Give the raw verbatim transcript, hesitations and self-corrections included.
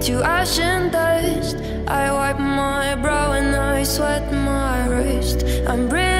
to ash and dust. I wipe my brow and I sweat my wrist. I'm breathing